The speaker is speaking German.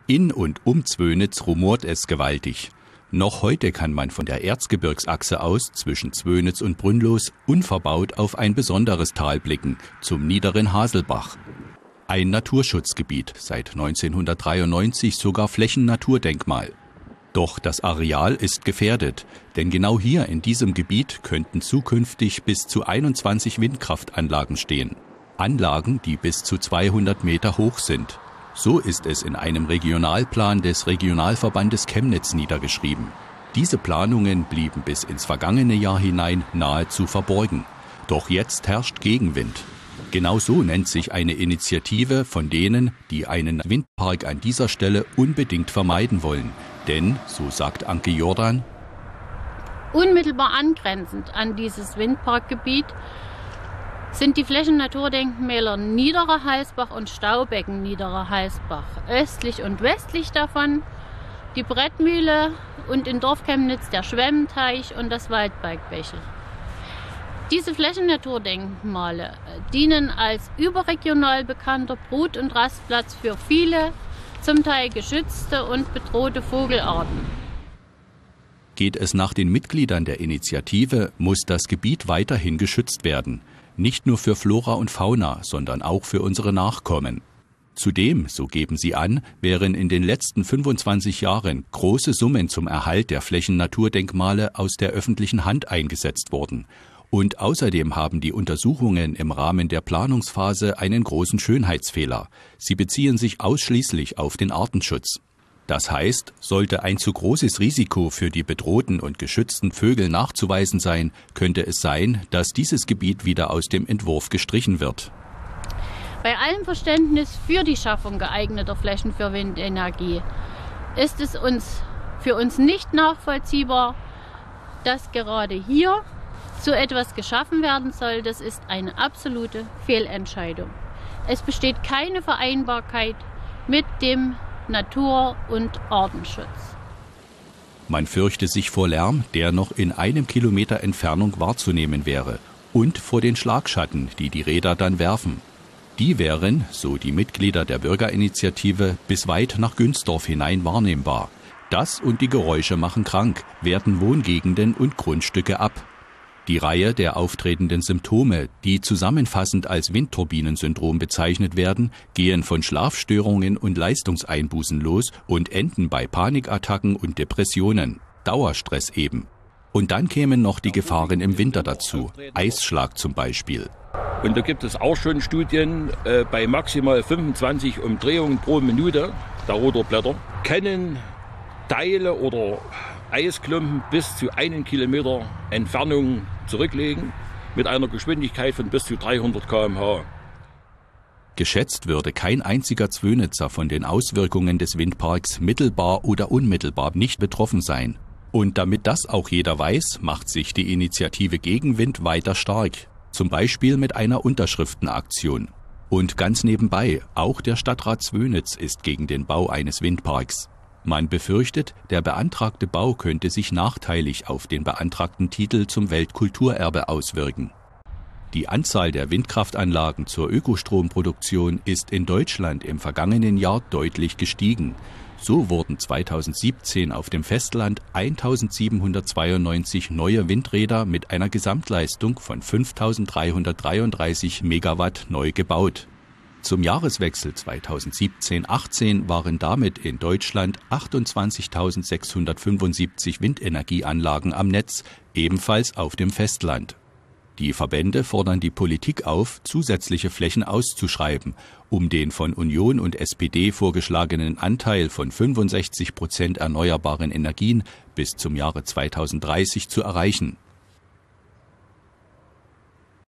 In und um Zwönitz rumort es gewaltig. Noch heute kann man von der Erzgebirgsachse aus zwischen Zwönitz und Brünnlos unverbaut auf ein besonderes Tal blicken, zum niederen Haselbach. Ein Naturschutzgebiet, seit 1993 sogar Flächennaturdenkmal. Doch das Areal ist gefährdet, denn genau hier in diesem Gebiet könnten zukünftig bis zu 21 Windkraftanlagen stehen. Anlagen, die bis zu 200 Meter hoch sind. So ist es in einem Regionalplan des Regionalverbandes Chemnitz niedergeschrieben. Diese Planungen blieben bis ins vergangene Jahr hinein nahezu verborgen. Doch jetzt herrscht Gegenwind. Genau so nennt sich eine Initiative von denen, die einen Windpark an dieser Stelle unbedingt vermeiden wollen. Denn, so sagt Anke Jordan, unmittelbar angrenzend an dieses Windparkgebiet sind die Flächennaturdenkmäler Niederer Halsbach und Staubecken Niederer Halsbach. Östlich und westlich davon die Brettmühle und in Dorf Chemnitz der Schwemmteich und das Waldbergbächel. Diese Flächennaturdenkmale dienen als überregional bekannter Brut- und Rastplatz für viele, zum Teil geschützte und bedrohte Vogelarten. Geht es nach den Mitgliedern der Initiative, muss das Gebiet weiterhin geschützt werden. Nicht nur für Flora und Fauna, sondern auch für unsere Nachkommen. Zudem, so geben sie an, wären in den letzten 25 Jahren große Summen zum Erhalt der Flächennaturdenkmale aus der öffentlichen Hand eingesetzt worden. Und außerdem haben die Untersuchungen im Rahmen der Planungsphase einen großen Schönheitsfehler. Sie beziehen sich ausschließlich auf den Artenschutz. Das heißt, sollte ein zu großes Risiko für die bedrohten und geschützten Vögel nachzuweisen sein, könnte es sein, dass dieses Gebiet wieder aus dem Entwurf gestrichen wird. Bei allem Verständnis für die Schaffung geeigneter Flächen für Windenergie ist es für uns nicht nachvollziehbar, dass gerade hier so etwas geschaffen werden soll. Das ist eine absolute Fehlentscheidung. Es besteht keine Vereinbarkeit mit dem Natur- und Artenschutz. Man fürchte sich vor Lärm, der noch in 1 Kilometer Entfernung wahrzunehmen wäre, und vor den Schlagschatten, die die Räder dann werfen. Die wären, so die Mitglieder der Bürgerinitiative, bis weit nach Günzdorf hinein wahrnehmbar. Das und die Geräusche machen krank, werten Wohngegenden und Grundstücke ab. Die Reihe der auftretenden Symptome, die zusammenfassend als Windturbinensyndrom bezeichnet werden, gehen von Schlafstörungen und Leistungseinbußen los und enden bei Panikattacken und Depressionen. Dauerstress eben. Und dann kämen noch die Gefahren im Winter dazu. Eisschlag zum Beispiel. Und da gibt es auch schon Studien, bei maximal 25 Umdrehungen pro Minute der Rotorblätter können Teile oder Eisklumpen bis zu 1 Kilometer Entfernung zurücklegen mit einer Geschwindigkeit von bis zu 300 km/h. Geschätzt würde kein einziger Zwönitzer von den Auswirkungen des Windparks mittelbar oder unmittelbar nicht betroffen sein. Und damit das auch jeder weiß, macht sich die Initiative Gegenwind weiter stark. Zum Beispiel mit einer Unterschriftenaktion. Und ganz nebenbei, auch der Stadtrat Zwönitz ist gegen den Bau eines Windparks. Man befürchtet, der beantragte Bau könnte sich nachteilig auf den beantragten Titel zum Weltkulturerbe auswirken. Die Anzahl der Windkraftanlagen zur Ökostromproduktion ist in Deutschland im vergangenen Jahr deutlich gestiegen. So wurden 2017 auf dem Festland 1792 neue Windräder mit einer Gesamtleistung von 5333 Megawatt neu gebaut. Zum Jahreswechsel 2017-18 waren damit in Deutschland 28.675 Windenergieanlagen am Netz, ebenfalls auf dem Festland. Die Verbände fordern die Politik auf, zusätzliche Flächen auszuschreiben, um den von Union und SPD vorgeschlagenen Anteil von 65% erneuerbaren Energien bis zum Jahre 2030 zu erreichen.